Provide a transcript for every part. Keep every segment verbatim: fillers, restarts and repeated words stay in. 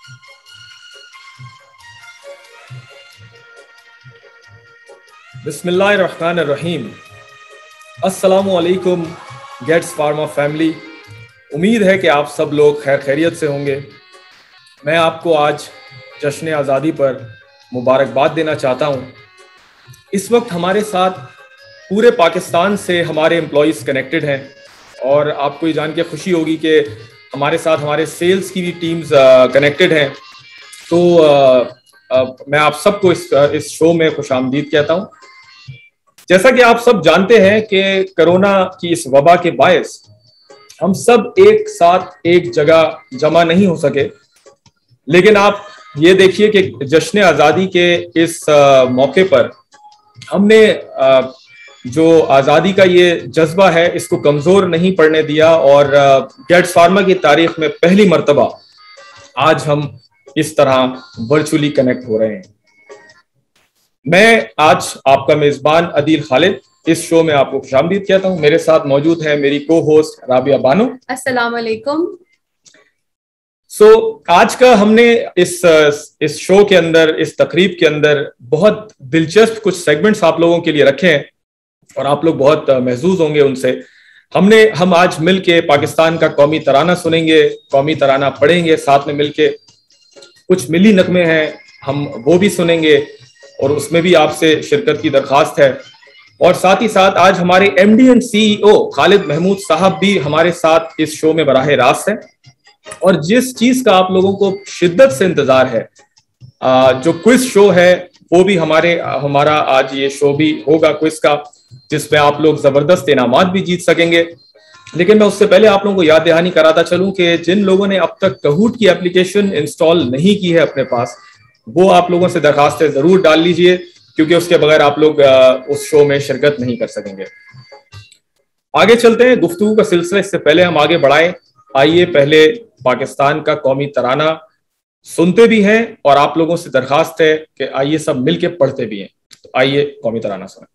بسم اللہ الرحمن الرحیم. السلام علیکم گیٹس فارما فیملی. امید ہے کہ آپ سب لوگ خیر خیریت سے ہوں گے. میں آپ کو آج جشن آزادی پر مبارکباد دینا چاہتا ہوں. اس وقت ہمارے ساتھ پورے پاکستان سے ہمارے امپلائیز کنیکٹڈ ہیں اور آپ کو یہ جان کے خوشی ہوگی کہ ہمارے ساتھ ہمارے سیلز کی بھی ٹیمز کنیکٹڈ ہیں. تو میں آپ سب کو اس اس شو میں خوش آمدید کہتا ہوں. جیسا کہ آپ سب جانتے ہیں کہ کرونا کی اس وبا کے باعث ہم سب ایک ساتھ ایک جگہ جمع نہیں ہو سکے، لیکن آپ یہ دیکھیے کہ جشن آزادی کے اس موقع پر ہم نے جو آزادی کا یہ جذبہ ہے اس کو کمزور نہیں پڑنے دیا اور گیٹس فارما کی تاریخ میں پہلی مرتبہ آج ہم اس طرح ورچولی کنیکٹ ہو رہے ہیں. میں آج آپ کا میزبان عدیل خالد اس شو میں آپ کو خوش آمدید کہتا ہوں. میرے ساتھ موجود ہے میری کو ہوسٹ رابعہ بانو. السلام علیکم. سو so, آج کا ہم نے اس اس شو کے اندر اس تقریب کے اندر بہت دلچسپ کچھ سیگمنٹس آپ لوگوں کے لیے رکھے ہیں اور آپ لوگ بہت محظوظ ہوں گے ان سے. ہم نے ہم آج مل کے پاکستان کا قومی ترانہ سنیں گے، قومی ترانہ پڑھیں گے ساتھ میں مل کے. کچھ ملی نغمے ہیں ہم وہ بھی سنیں گے اور اس میں بھی آپ سے شرکت کی درخواست ہے. اور ساتھ ہی ساتھ آج ہمارے M D and C E O Khalid Mahmood sahab بھی ہمارے ساتھ اس شو میں براہ راست ہیں. اور جس چیز کا آپ لوگوں کو شدت سے انتظار ہے، جو کوئز شو ہے، وہ بھی ہمارے ہمارا آج یہ شو بھی ہوگا کوئز کا، جس میں آپ لوگ زبردست انعامات بھی جیت سکیں گے. لیکن میں اس سے پہلے آپ لوگوں کو یاد دہانی کراتا چلوں کہ جن لوگوں نے اب تک کہوٹ کی اپلیکیشن انسٹال نہیں کی ہے اپنے پاس، وہ آپ لوگوں سے درخواستیں ضرور ڈال لیجئے، کیونکہ اس کے بغیر آپ لوگ اس شو میں شرکت نہیں کر سکیں گے. آگے چلتے ہیں گفتگو کا سلسلہ. اس سے پہلے ہم آگے بڑھائیں، آئیے پہلے پاکستان کا قومی ترانہ سنتے بھی ہیں اور آپ لوگوں سے درخواست ہے کہ آئیے سب مل کے پڑھتے بھی ہیں. تو آئیے قومی ترانہ سنیں.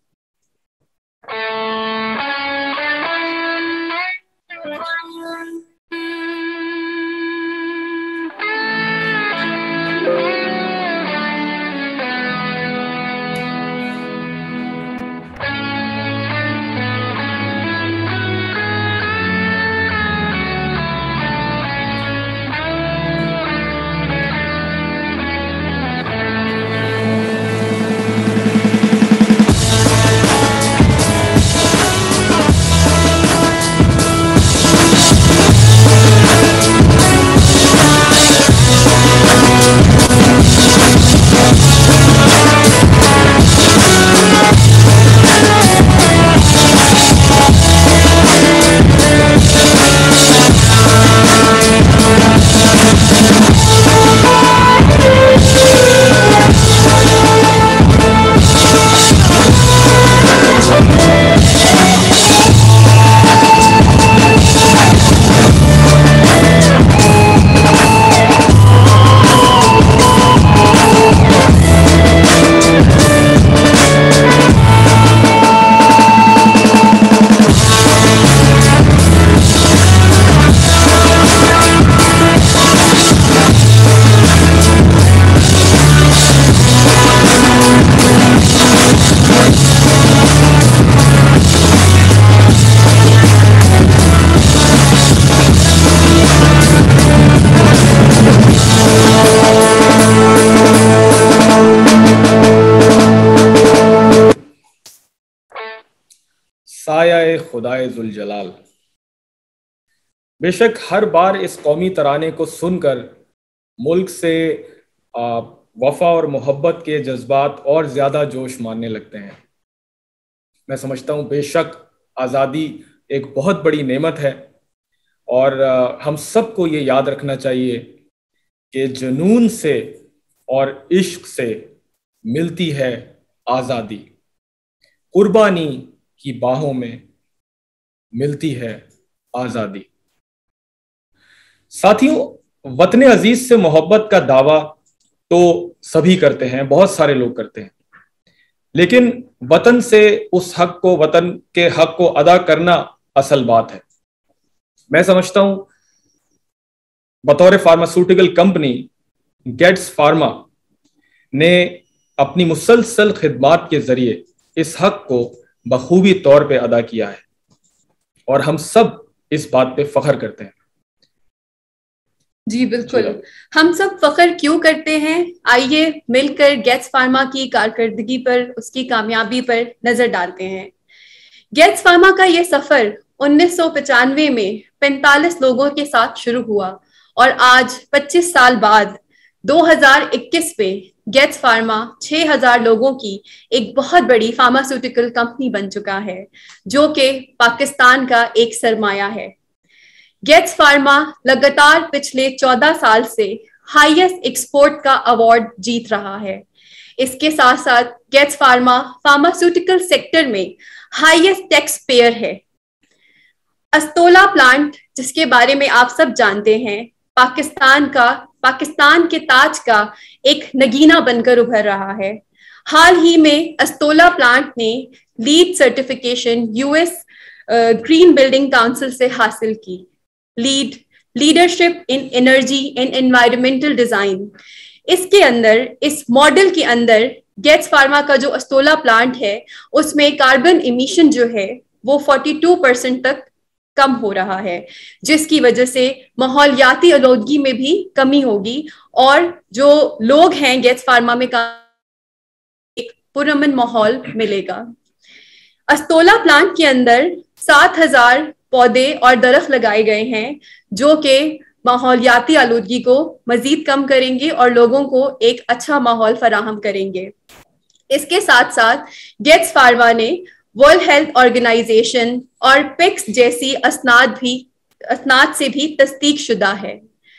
سایہ خدائے ذوالجلال. بے شک ہر بار اس قومی ترانے کو سن کر ملک سے وفا اور محبت کے جذبات اور زیادہ جوش ماننے لگتے ہیں. میں سمجھتا ہوں بے شک آزادی ایک بہت بڑی نعمت ہے اور ہم سب کو یہ یاد رکھنا چاہیے کہ جنون سے اور عشق سے ملتی ہے آزادی، قربانی کی باہوں میں ملتی ہے آزادی. ساتھیوں، وطن عزیز سے محبت کا دعویٰ تو سبھی کرتے ہیں، بہت سارے لوگ کرتے ہیں، لیکن وطن سے اس حق کو، وطن کے حق کو ادا کرنا اصل بات ہے. میں سمجھتا ہوں بطور فارماسیوٹیکل کمپنی گیٹس فارما نے اپنی مسلسل خدمات کے ذریعے اس حق کو بخوبی طور پہ ادا کیا ہے اور ہم سب اس بات پہ فخر کرتے ہیں. جی بالکل, ہم سب فخر کیوں کرتے ہیں؟ آئیے مل کر گیٹس فارما کی کارکردگی پر, اس کی کامیابی پر نظر ڈالتے ہیں. گیٹس فارما کا یہ سفر انیس سو پچانوے میں پینتالیس لوگوں کے ساتھ شروع ہوا اور آج پچیس سال بعد دو ہزار اکیس میں گیٹس فارما چھ ہزار لوگوں کی ایک بہت بڑی فارماسیوٹیکل کمپنی بن چکا ہے جو کہ پاکستان کا ایک سرمایہ ہے. گیٹس فارما لگاتار پچھلے چودہ سال سے ہائیسٹ ایکسپورٹ کا ایوارڈ جیت رہا ہے. اس کے ساتھ ساتھ گیٹس فارما فارماسیوٹیکل سیکٹر میں ہائیسٹ ٹیکس پیئر ہے. استولا پلانٹ, جس کے بارے میں آپ سب جانتے ہیں, پاکستان کا پاکستان کے تاج کا ایک نگینہ بن کر ابھر رہا ہے. حال ہی میں استولا پلانٹ نے LEED certification U S green building council سے حاصل کی. LEED leadership in energy and environmental design. اس کے اندر, اس ماڈل کے اندر گیٹس فارما کا جو استولا پلانٹ ہے اس میں کاربن ایمیشن جو ہے وہ بائیس پرسنٹ تک کم ہو رہا ہے, جس کی وجہ سے ماحولیاتی آلودگی میں بھی کمی ہوگی اور جو لوگ ہیں گیٹس فارما میں ایک پرامن ماحول ملے گا. استولا پلانٹ کے اندر سات ہزار پودے اور درخت لگائے گئے ہیں جو کہ ماحولیاتی آلودگی کو مزید کم کریں گے اور لوگوں کو ایک اچھا ماحول فراہم کریں گے. اس کے ساتھ ساتھ گیٹس فارما نے ورلڈ ہیلتھ آرگنائزیشن اور پیکس جیسی اسناد بھی اسناد سے بھی تصدیق شدہ ہے.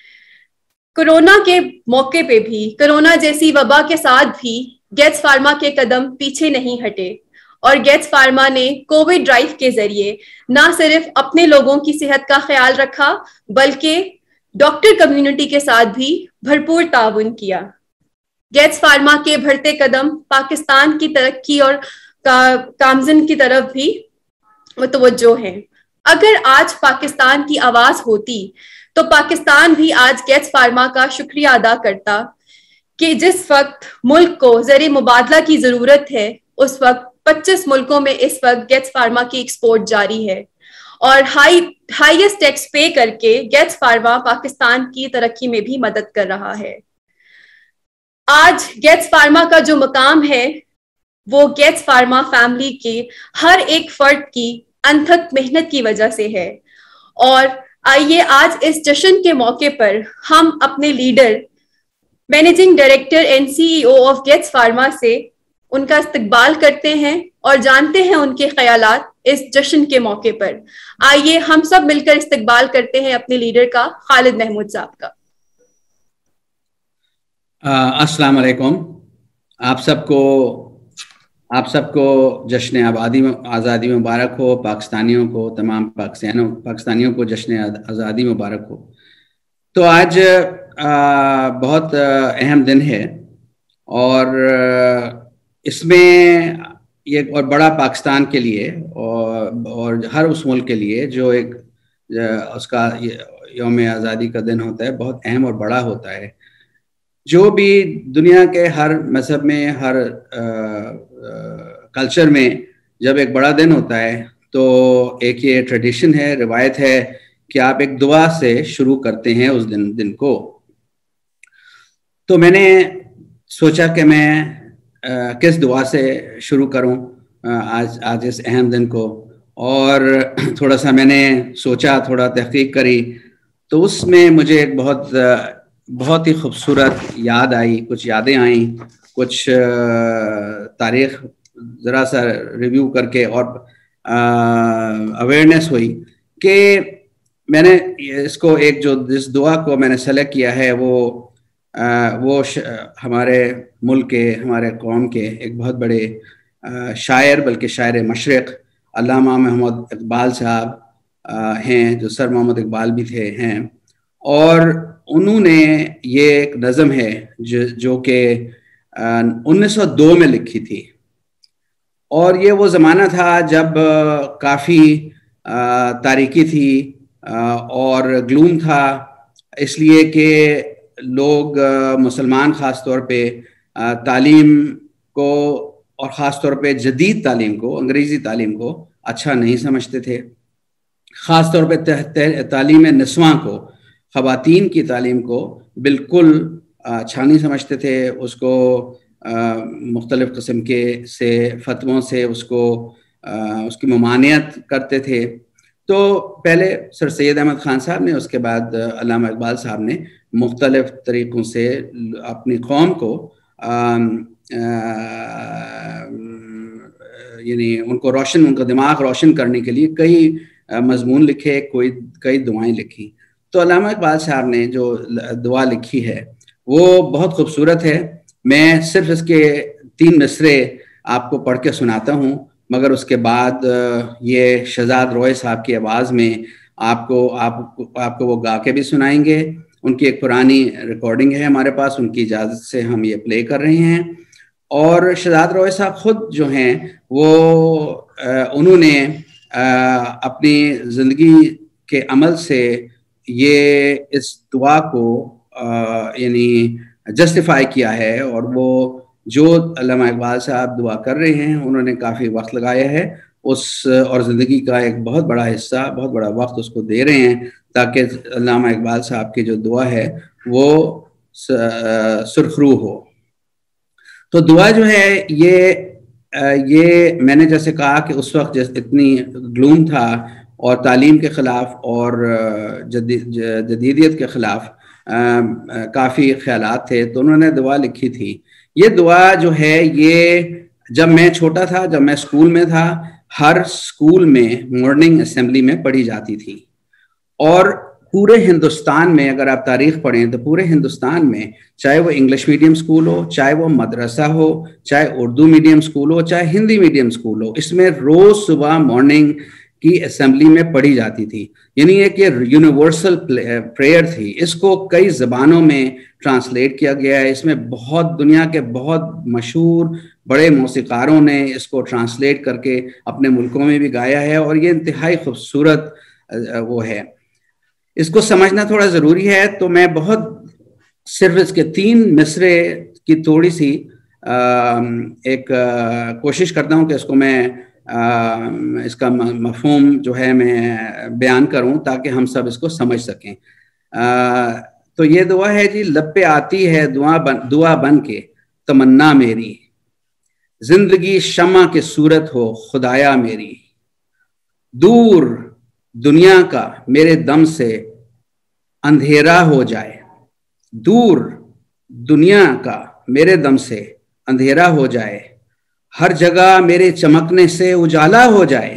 کورونا کے موقع پہ بھی, کورونا جیسی وبا کے ساتھ بھی گیٹس فارما کے قدم پیچھے نہیں ہٹے اور گیٹس فارما نے کووڈ ڈرائیو کے ذریعے نہ صرف اپنے لوگوں کی صحت کا خیال رکھا بلکہ ڈاکٹر کمیونٹی کے ساتھ بھی بھرپور تعاون کیا. گیٹس فارما کے بڑھتے قدم پاکستان کی ترقی اور کامزن کی طرف بھی متوجہ ہیں. اگر آج پاکستان کی آواز ہوتی تو پاکستان بھی آج گیٹس فارما کا شکریہ ادا کرتا کہ جس وقت ملک کو زر مبادلہ کی ضرورت ہے اس وقت پچیس ملکوں میں اس وقت گیٹس فارما کی ایکسپورٹ جاری ہے اور ہائی ہائیسٹ ٹیکس پے کر کے گیٹس فارما پاکستان کی ترقی میں بھی مدد کر رہا ہے. آج گیٹس فارما کا جو مقام ہے وہ گیٹس فارما فیملی کے ہر ایک فرد کی انتھک محنت کی وجہ سے ہے. اور آئیے آج اس جشن کے موقع پر ہم اپنے leader, managing director and C E O of Getz pharma سے ان کا استقبال کرتے ہیں اور جانتے ہیں ان کے خیالات اس جشن کے موقع پر. آئیے ہم سب مل کر استقبال کرتے ہیں اپنے لیڈر کا, خالد محمود صاحب کا. السلام علیکم. آپ سب کو آپ سب کو جشن آبادی آزادی مبارک ہو. پاکستانیوں کو, تمام پاکستانیوں پاکستانیوں کو جشن آزادی مبارک ہو. تو آج بہت اہم دن ہے اور اس میں یہ اور بڑا پاکستان کے لیے اور اور ہر اس ملک کے لیے جو ایک اس کا یوم آزادی کا دن ہوتا ہے بہت اہم اور بڑا ہوتا ہے. جو بھی دنیا کے ہر مذہب میں, ہر کلچر میں جب ایک بڑا دن ہوتا ہے تو ایک یہ ٹریڈیشن ہے, روایت ہے کہ آپ ایک دعا سے شروع کرتے ہیں اس دن دن کو. تو میں نے سوچا کہ میں کس دعا سے شروع کروں آج آج اس اہم دن کو, اور تھوڑا سا میں نے سوچا, تھوڑا تحقیق کری تو اس میں مجھے ایک بہت بہت ہی خوبصورت یاد آئی, کچھ یادیں آئیں, کچھ تاریخ ذرا سا ریویو کر کے اور اویئرنیس ہوئی کہ میں نے اس کو ایک جو جس دعا کو میں نے سلیکٹ کیا ہے وہ وہ ہمارے ملک کے, ہمارے قوم کے ایک بہت بڑے شاعر, بلکہ شاعر مشرق علامہ محمد اقبال صاحب ہیں, جو سر محمد اقبال بھی تھے ہیں, اور انہوں نے یہ ایک نظم ہے جو جو کہ انیس سو دو میں لکھی تھی. اور یہ وہ زمانہ تھا جب کافی تاریکی تھی اور گلوم تھا, اس لیے کہ لوگ مسلمان خاص طور پہ تعلیم کو اور خاص طور پہ جدید تعلیم کو, انگریزی تعلیم کو اچھا نہیں سمجھتے تھے. خاص طور پہ تعلیم نسواں کو, خواتین کی تعلیم کو بالکل اچھا نہیں سمجھتے تھے. اس کو مختلف قسم کے سے فتووں سے اس کو اس کی ممانعت کرتے تھے. تو پہلے سر سید احمد خان صاحب نے, اس کے بعد علامہ اقبال صاحب نے مختلف طریقوں سے اپنی قوم کو یعنی ان کو روشن, ان کا دماغ روشن کرنے کے لیے کئی مضمون لکھے, کوئی کئی دعائیں لکھی. تو علامہ اقبال صاحب نے جو دعا لکھی ہے وہ بہت خوبصورت ہے. میں صرف اس کے تین مصرے آپ کو پڑھ کے سناتا ہوں, مگر اس کے بعد یہ شہزاد روئے صاحب کی آواز میں آپ کو آپ آپ کو وہ گا کے بھی سنائیں گے. ان کی ایک پرانی ریکارڈنگ ہے ہمارے پاس, ان کی اجازت سے ہم یہ پلے کر رہے ہیں. اور شہزاد روئے صاحب خود جو ہیں وہ انہوں نے اپنی زندگی کے عمل سے یہ اس دعا کو یعنی جسٹیفائی کیا ہے. اور وہ جو علامہ اقبال صاحب دعا کر رہے ہیں انہوں نے کافی وقت لگایا ہے اس, اور زندگی کا ایک بہت بڑا حصہ, بہت بڑا وقت اس کو دے رہے ہیں تاکہ علامہ اقبال صاحب کی جو دعا ہے وہ سرخرو ہو. تو دعا جو ہے یہ یہ میں نے جیسے کہا کہ اس وقت جس اتنی گلوم تھا اور تعلیم کے خلاف اور جدیدیت کے خلاف کافی خیالات تھے, تو انہوں نے دعا لکھی تھی. یہ دعا جو ہے یہ جب میں چھوٹا تھا, جب میں اسکول میں تھا, ہر اسکول میں مارننگ اسمبلی میں پڑھی جاتی تھی. اور پورے ہندوستان میں اگر آپ تاریخ پڑھیں تو پورے ہندوستان میں چاہے وہ انگلش میڈیم اسکول ہو, چاہے وہ مدرسہ ہو, چاہے اردو میڈیم اسکول ہو, چاہے ہندی میڈیم اسکول ہو, اس میں روز صبح مارننگ کی اسمبلی میں پڑھی جاتی تھی. یعنی ایک یہ یونیورسل پریئر تھی. اس کو کئی زبانوں میں ٹرانسلیٹ کیا گیا ہے. اس میں بہت دنیا کے بہت مشہور بڑے موسیقاروں نے اس کو ٹرانسلیٹ کر کے اپنے ملکوں میں بھی گایا ہے, اور یہ انتہائی خوبصورت وہ ہے. اس کو سمجھنا تھوڑا ضروری ہے. تو میں بہت صرف اس کے تین مصرے کی تھوڑی سی ایک کوشش کرتا ہوں کہ اس کو میں اس کا مفہوم جو ہے میں بیان کروں تاکہ ہم سب اس کو سمجھ سکیں. تو یہ دعا ہے جی, لب پہ آتی ہے دعا بن دعا بن کے تمنا میری, زندگی شمع کے صورت ہو خدایا میری, دور دنیا کا میرے دم سے اندھیرا ہو جائے, دور دنیا کا میرے دم سے اندھیرا ہو جائے, ہر جگہ میرے چمکنے سے اجالا ہو جائے,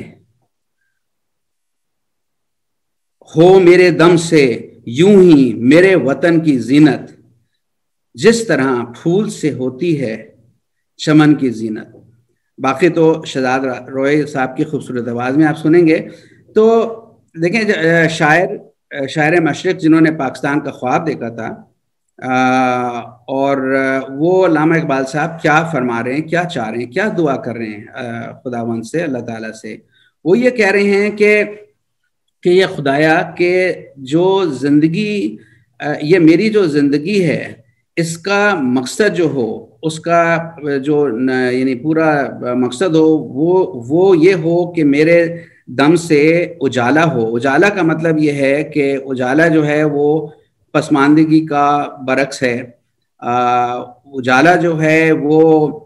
ہو میرے دم سے یوں ہی میرے وطن کی زینت, جس طرح پھول سے ہوتی ہے چمن کی زینت. باقی تو شہزاد روئے صاحب کی خوبصورت آواز میں آپ سنیں گے. تو دیکھیں شاعر شاعر مشرق جنہوں نے پاکستان کا خواب دیکھا تھا, اور وہ علامہ اقبال صاحب کیا فرما رہے ہیں, کیا چاہ رہے ہیں, کیا دعا کر رہے ہیں خداوند سے, اللہ تعالیٰ سے. وہ یہ کہہ رہے ہیں کہ کہ یہ خدایا کہ جو زندگی, یہ میری جو زندگی ہے اس کا مقصد جو ہو, اس کا جو یعنی پورا مقصد ہو وہ وہ یہ ہو کہ میرے دم سے اجالا ہو. اجالا کا مطلب یہ ہے کہ اجالا جو ہے وہ پسماندگی کا برعکس ہے. اجالا جو ہے وہ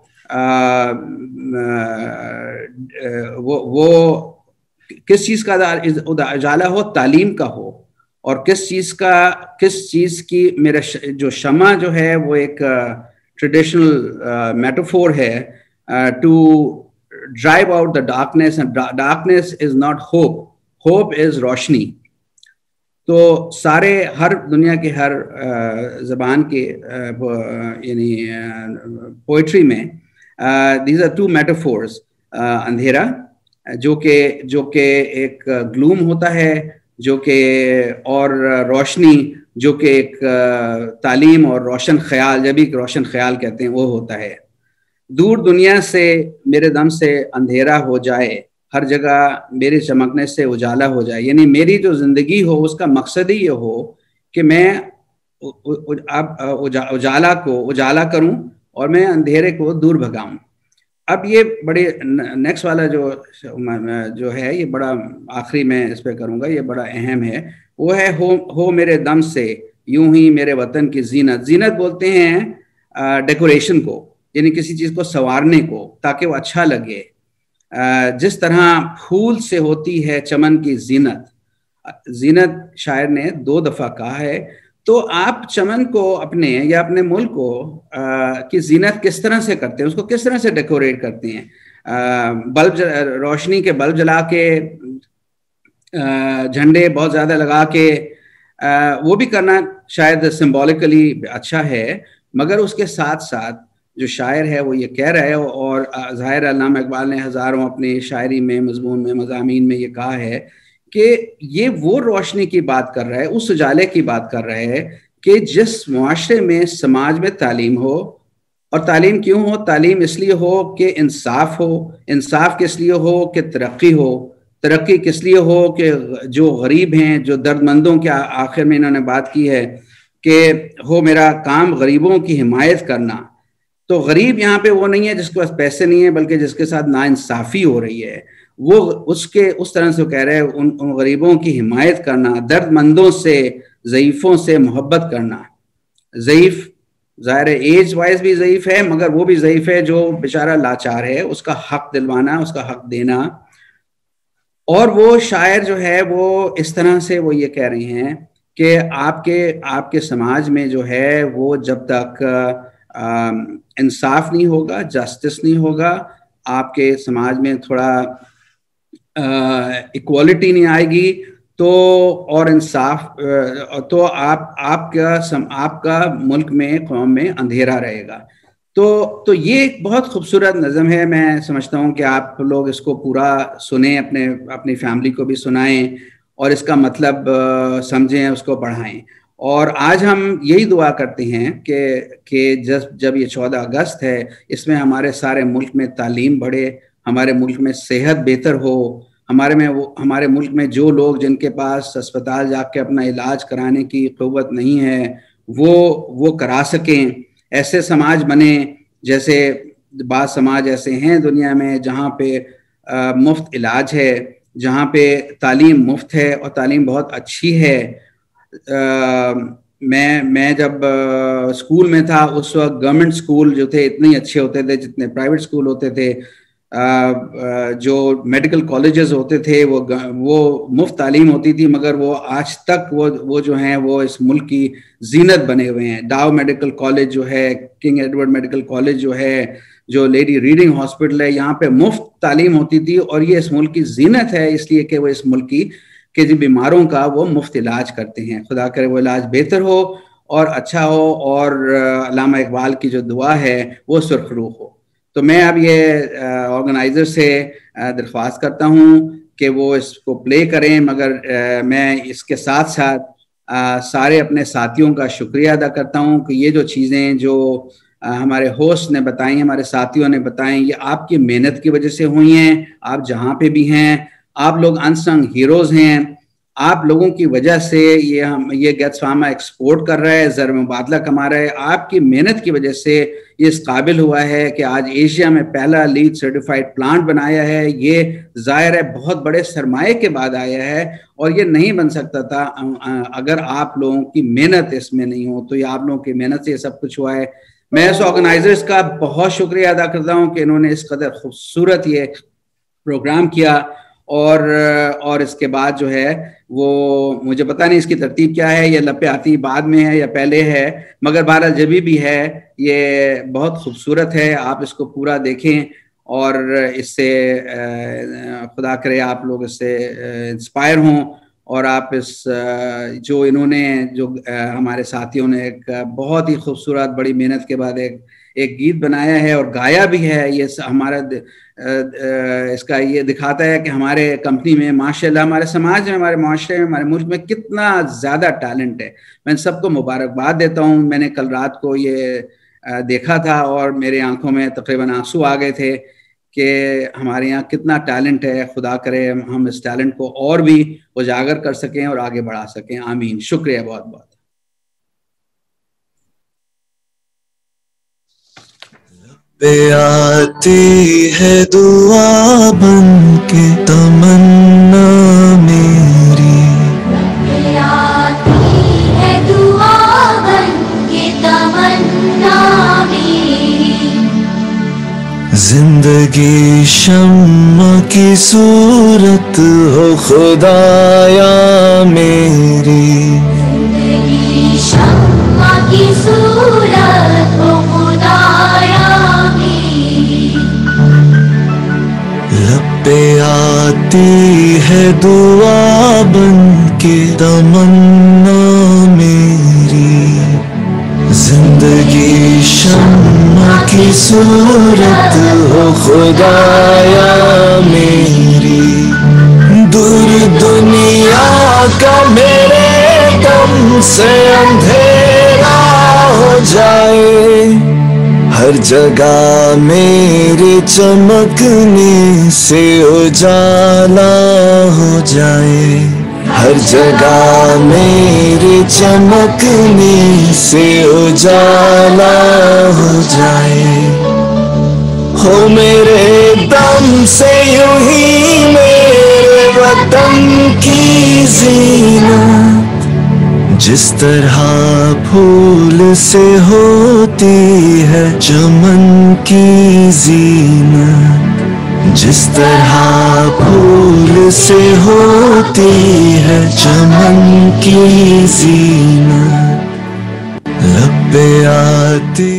وہ کس چیز کا اجالا ہو, تعلیم کا ہو, اور کس چیز کا کس چیز کی میرا جو شمع جو ہے وہ ایک ٹریڈیشنل میٹافور ہے to drive out the darkness, and darkness is not hope, hope is روشنی. تو سارے ہر دنیا کے ہر زبان کے یعنی پوئٹری میں دیز آر ٹو میٹافورز, اندھیرا جو کہ جو کہ ایک گلوم ہوتا ہے, جو کہ اور روشنی جو کہ ایک تعلیم اور روشن خیال, جب ایک روشن خیال کہتے ہیں وہ ہوتا ہے. دور دنیا سے میرے دم سے اندھیرا ہو جائے, ہر جگہ میرے چمکنے سے اجالا ہو جائے. یعنی میری جو زندگی ہو اس کا مقصد ہی یہ ہو کہ میں اب اجالا کو اجالا کروں اور میں اندھیرے کو دور بھگاؤں. اب یہ بڑے نیکسٹ والا جو جو ہے یہ بڑا آخری میں اس پہ کروں گا, یہ بڑا اہم ہے. وہ ہے ہو ہو میرے دم سے یوں ہی میرے وطن کی زینت. زینت بولتے ہیں ڈیکوریشن کو, یعنی کسی چیز کو سنوارنے کو تاکہ وہ اچھا لگے. جس طرح پھول سے ہوتی ہے چمن کی زینت, زینت شاعر نے دو دفعہ کہا ہے. تو آپ چمن کو اپنے یا اپنے ملک کو کی زینت کس طرح سے کرتے ہیں, اس کو کس طرح سے ڈیکوریٹ کرتے ہیں؟ بلب روشنی کے بلب جلا کے, جھنڈے بہت زیادہ لگا کے, وہ بھی کرنا شاید سمبولکلی اچھا ہے, مگر اس کے ساتھ ساتھ جو شاعر ہے وہ یہ کہہ رہا ہے, اور ظاہر علامہ اقبال نے ہزاروں اپنی شاعری میں, مضمون میں, مضامین میں یہ کہا ہے کہ یہ وہ روشنی کی بات کر رہا ہے, اس اجالے کی بات کر رہا ہے کہ جس معاشرے میں سماج میں تعلیم ہو. اور تعلیم کیوں ہو؟ تعلیم اس لیے ہو کہ انصاف ہو. انصاف کس لیے ہو؟ کہ ترقی ہو. ترقی کس لیے ہو؟ کہ جو غریب ہیں, جو درد مندوں کے, آخر میں انہوں نے بات کی ہے کہ ہو میرا کام غریبوں کی حمایت کرنا. تو غریب یہاں پہ وہ نہیں ہے جس کے پاس پیسے نہیں ہیں, بلکہ جس کے ساتھ ناانصافی ہو رہی ہے, وہ اس کے اس طرح سے کہہ رہے ہیں ان, ان غریبوں کی حمایت کرنا, درد مندوں سے, ضعیفوں سے محبت کرنا. ضعیف ظاہر ہے ایج وائز بھی ضعیف ہے, مگر وہ بھی ضعیف ہے جو بیچارہ لاچار ہے, اس کا حق دلوانا, اس کا حق دینا. اور وہ شاعر جو ہے وہ اس طرح سے وہ یہ کہہ رہے ہیں کہ آپ کے آپ کے سماج میں جو ہے وہ جب تک انصاف نہیں ہوگا, جسٹس نہیں ہوگا, آپ کے سماج میں تھوڑا ایکوالٹی نہیں آئے گی, تو اور انصاف, تو آپ آپ کا آپ کا ملک میں, قوم میں اندھیرا رہے گا. تو تو یہ ایک بہت خوبصورت نظم ہے. میں سمجھتا ہوں کہ آپ لوگ اس کو پورا سنیں, اپنے اپنی فیملی کو بھی سنائیں, اور اس کا مطلب سمجھیں, اس کو پڑھائیں. اور آج ہم یہی دعا کرتے ہیں کہ کہ جب جب یہ چودہ اگست ہے, اس میں ہمارے سارے ملک میں تعلیم بڑھے, ہمارے ملک میں صحت بہتر ہو, ہمارے میں وہ ہمارے ملک میں جو لوگ جن کے پاس اسپتال جا کے اپنا علاج کرانے کی قوت نہیں ہے وہ وہ کرا سکیں. ایسے سماج بنے, جیسے بعض سماج ایسے ہیں دنیا میں جہاں پہ مفت علاج ہے, جہاں پہ تعلیم مفت ہے اور تعلیم بہت اچھی ہے. میں میں جب اسکول میں تھا اس وقت گورنمنٹ اسکول جو تھے اتنے اچھے ہوتے تھے جتنے پرائیویٹ اسکول ہوتے تھے. جو میڈیکل کالجز ہوتے تھے وہ وہ مفت تعلیم ہوتی تھی, مگر وہ آج تک وہ وہ جو ہیں وہ اس ملک کی زینت بنے ہوئے ہیں. ڈاؤ میڈیکل کالج جو ہے, کنگ ایڈورڈ میڈیکل کالج جو ہے, جو لیڈی ریڈنگ ہاسپٹل ہے, یہاں پہ مفت تعلیم ہوتی تھی, اور یہ اس ملک کی زینت ہے اس لیے کہ وہ اس ملک کی کہ جو بیماروں کا وہ مفت علاج کرتے ہیں. خدا کرے وہ علاج بہتر ہو اور اچھا ہو, اور علامہ اقبال کی جو دعا ہے وہ سرخرو ہو. تو میں اب یہ آرگنائزر سے درخواست کرتا ہوں کہ وہ اس کو پلے کریں, مگر میں اس کے ساتھ ساتھ سارے اپنے ساتھیوں کا شکریہ ادا کرتا ہوں کہ یہ جو چیزیں جو ہمارے ہوسٹ نے بتائیں, ہمارے ساتھیوں نے بتائیں, یہ آپ کی محنت کی وجہ سے ہوئی ہیں. آپ جہاں پہ بھی ہیں, آپ لوگ انسنگ ہیروز ہیں. آپ لوگوں کی وجہ سے یہ ہم یہ گیٹس فارما ایکسپورٹ کر رہا ہے, زر مبادلہ کما رہا ہے. آپ کی محنت کی وجہ سے یہ اس قابل ہوا ہے کہ آج ایشیا میں پہلا لیڈ سرٹیفائڈ پلانٹ بنایا ہے. یہ ظاہر ہے بہت بڑے سرمایے کے بعد آیا ہے, اور یہ نہیں بن سکتا تھا اگر آپ لوگوں کی محنت اس میں نہیں ہو. تو یہ آپ لوگوں کی محنت سے یہ سب کچھ ہوا ہے. میں اس آرگنائزرز کا بہت شکریہ ادا کرتا ہوں کہ انہوں نے اس قدر خوبصورت یہ پروگرام کیا. اور اور اس کے بعد جو ہے وہ مجھے پتہ نہیں اس کی ترتیب کیا ہے, یہ لپے آتی بعد میں ہے یا پہلے ہے, مگر بہرحال جبھی بھی ہے یہ بہت خوبصورت ہے. آپ اس کو پورا دیکھیں اور اس سے خدا کرے آپ لوگ اس سے انسپائر ہوں, اور آپ اس جو انہوں نے جو ہمارے ساتھیوں نے ایک بہت ہی خوبصورت بڑی محنت کے بعد ایک ایک گیت بنایا ہے اور گایا بھی ہے. یہ ہمارا اس کا یہ دکھاتا ہے کہ ہمارے کمپنی میں ماشاء اللہ, ہمارے سماج میں, ہمارے معاشرے میں, ہمارے ملک میں کتنا زیادہ ٹیلنٹ ہے. میں سب کو مبارکباد دیتا ہوں. میں نے کل رات کو یہ دیکھا تھا اور میرے آنکھوں میں تقریباً آنسو آ گئے تھے کہ ہمارے یہاں کتنا ٹیلنٹ ہے. خدا کرے ہم اس ٹیلنٹ کو اور بھی اجاگر کر سکیں اور آگے بڑھا سکیں. آمین. شکریہ بہت بہت. پہ آتی ہے دعا بن کے تمنا میری، پہ آتی ہے دعا بن کے تمنا میری، زندگی شمع کی صورت ہو خدایا میری، زندگی شمع کی صورت ہو خدایا میری، لب پہ آتی ہے دعا بن کے تمنا میری، زندگی شمع کی صورت ہو خدایا میری، دور دنیا کا میرے دم سے اندھیرا ہو جائے، ہر جگہ میرے چمکنے سے اجالا ہو جائے، ہر جگہ میرے چمکنے سے اجالا ہو جائے، ہو میرے دم سے یوں ہی میرے وطن کی زینت، جس طرح پھول سے ہوتی ہے چمن کی زینت، جس طرح پھول سے ہوتی ہے چمن کی زینت، لب پہ آتی۔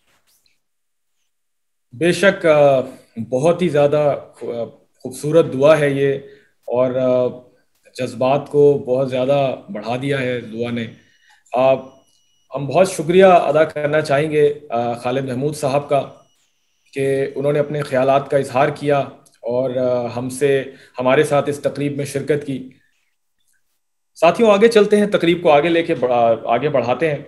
بے شک بہت ہی زیادہ خوبصورت دعا ہے یہ، اور جذبات کو بہت زیادہ بڑھا دیا ہے دعا نے۔ ہم بہت شکریہ ادا کرنا چاہیں گے خالد محمود صاحب کا کہ انہوں نے اپنے خیالات کا اظہار کیا اور ہم سے ہمارے ساتھ اس تقریب میں شرکت کی۔ ساتھیوں آگے چلتے ہیں، تقریب کو آگے لے کے آگے بڑھاتے ہیں۔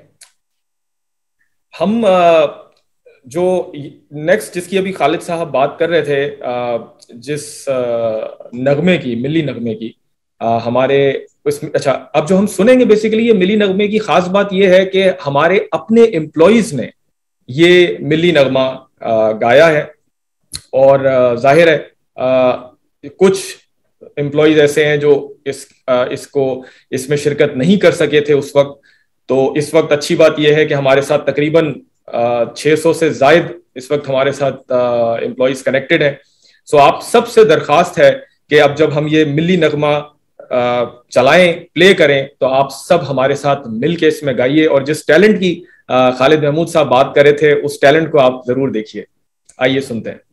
ہم جو نیکسٹ جس کی ابھی خالد صاحب بات کر رہے تھے، جس نغمے کی، ملی نغمے کی، ہمارے اس میں اچھا اب جو ہم سنیں گے بیسیکلی یہ ملی نغمے کی خاص بات یہ ہے کہ ہمارے اپنے امپلائیز نے یہ ملی نغمہ گایا ہے، اور ظاہر ہے کچھ امپلائیز ایسے ہیں جو اس اس کو اس میں شرکت نہیں کر سکے تھے اس وقت، تو اس وقت اچھی بات یہ ہے کہ ہمارے ساتھ تقریباً چھ سو سے زائد اس وقت ہمارے ساتھ امپلائیز کنیکٹڈ ہیں۔ سو آپ سب سے درخواست ہے کہ اب جب ہم یہ ملی نغمہ چلائیں، پلے کریں، تو آپ سب ہمارے ساتھ مل کے اس میں گائیے، اور جس ٹیلنٹ کی خالد محمود صاحب بات کر رہے تھے اس ٹیلنٹ کو آپ ضرور دیکھیے۔ آئیے سنتے ہیں۔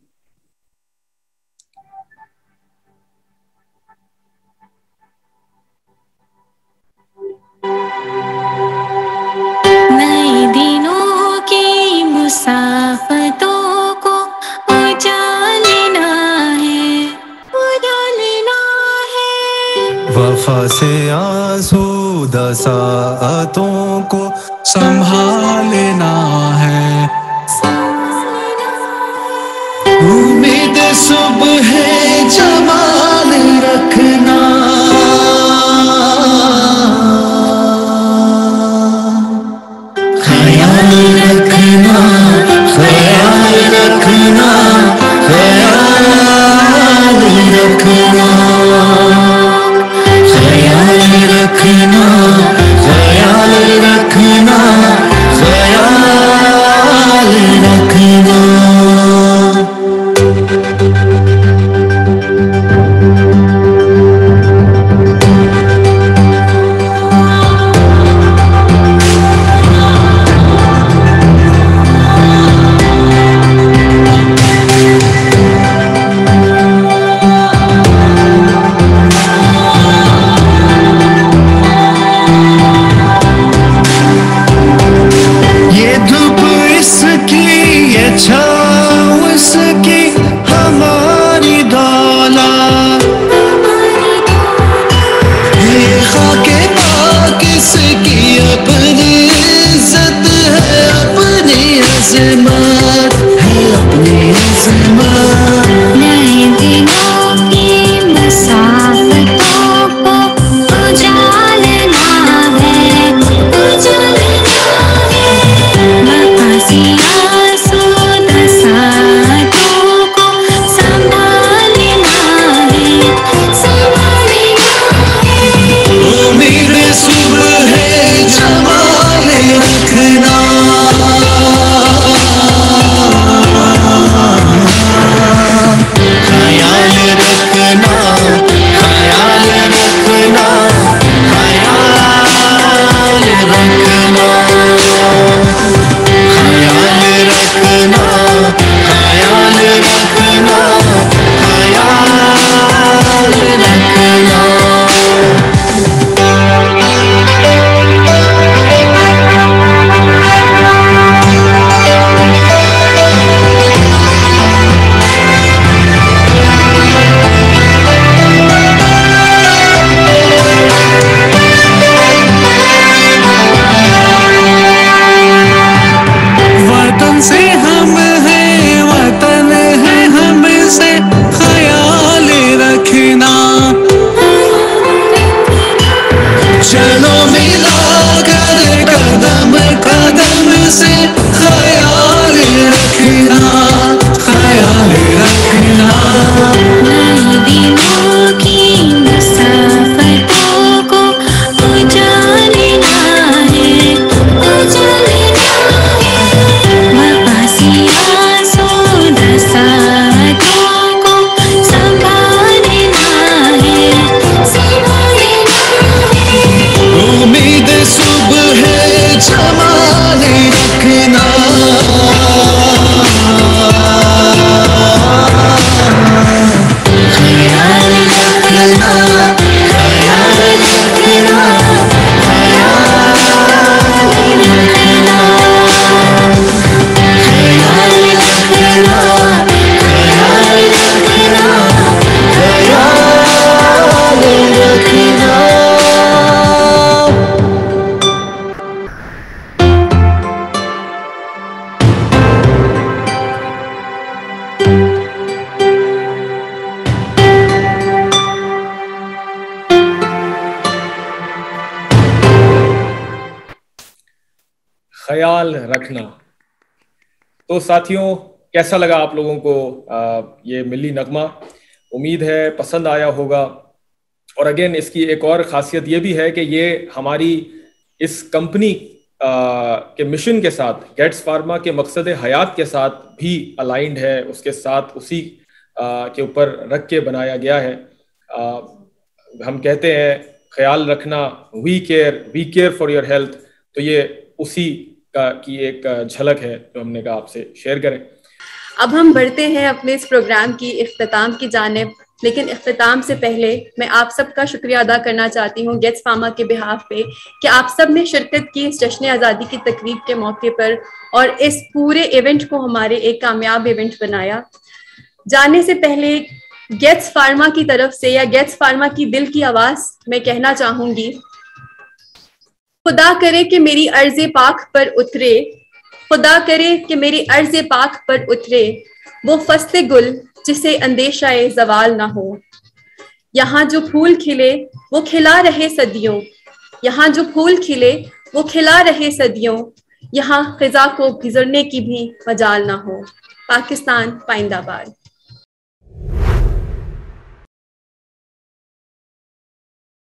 نئے دنوں کی مسافتوں کو اجالنا ہے، اجالنا ہے، وفا سے آسودہ ساعتوں کو سنبھالنا ہے، امید صبح جمال رکھنا، خیال رکھنا، خیال رکھنا، خیال رکھنا، خیال رکھنا، خیال رکھنا، خیال رکھنا۔ سیاہ سود سا خیال رکھنا. تو ساتھیوں کیسا لگا آپ لوگوں کو آ, یہ ملی نغمہ؟ امید ہے پسند آیا ہوگا. اور اگین اس کی ایک اور خاصیت یہ بھی ہے کہ یہ ہماری اس کمپنی کے مشن کے ساتھ، گیٹس فارما کے مقصد حیات کے ساتھ بھی الائنڈ ہے، اس کے ساتھ اسی کے اوپر رکھ کے بنایا گیا ہے. ہم کہتے ہیں خیال رکھنا، we care we care for your health, تو یہ اسی کا کی ایک جھلک ہے جو ہم نے کہا آپ سے شیئر کریں. اب ہم بڑھتے ہیں اپنے اس پروگرام کی اختتام کی جانب، لیکن اختتام سے پہلے میں آپ سب کا شکریہ ادا کرنا چاہتی ہوں گیٹس فارما کے بہاف پہ کہ آپ سب نے شرکت کی اس جشن آزادی کی تقریب کے موقع پر اور اس پورے ایونٹ کو ہمارے ایک کامیاب ایونٹ بنایا. جانے سے پہلے گیٹس فارما کی طرف سے یا گیٹس فارما کی دل کی آواز میں کہنا چاہوں گی، خدا کرے کہ میری عرض پاک پر اترے، خدا کرے کہ میری عرض پاک پر اترے وہ فصل گل جسے اندیشہ زوال نہ ہو. یہاں جو پھول کھلے وہ کھلا رہے صدیوں، یہاں جو پھول کھلے وہ کھلا رہے صدیوں، یہاں خزاں کو گزرنے کی بھی مجال نہ ہو. پاکستان پائندہ باد.